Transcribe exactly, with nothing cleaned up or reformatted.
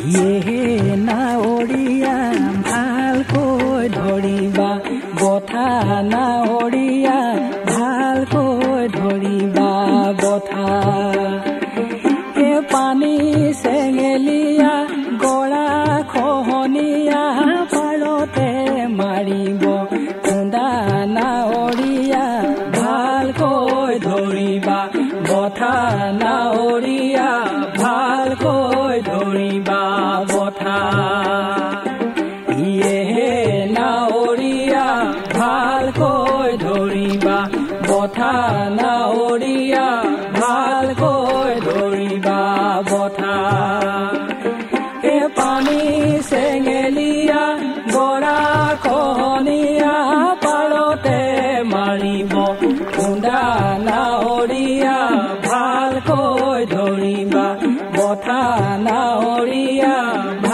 ইয়ে নাৱৰীয়া ভালকৈ ধৰিবা বঠা নাৱৰীয়া ভালকৈ ধৰিবা বঠা এ পানী চেঙেলীয়া গৰা খহনীয়া পাৰতে মাৰিব খুন্দা নাৱৰীয়া ভালকৈ ধৰিবা বঠা নাৱৰীয়া ভালকৈ ধৰিবা বঠা ইয়ে নাৱৰীয়া ভালকৈ ধৰিবা বঠা নাৱৰীয়া ভালকৈ ধৰিবা বঠা এ পানী চেঙেলীয়া গৰা খহনীয়া পাৰতে মাৰিব খুন্দা নাৱৰীয়া ভালকৈ ধৰিবা বঠা নাৱৰীয়া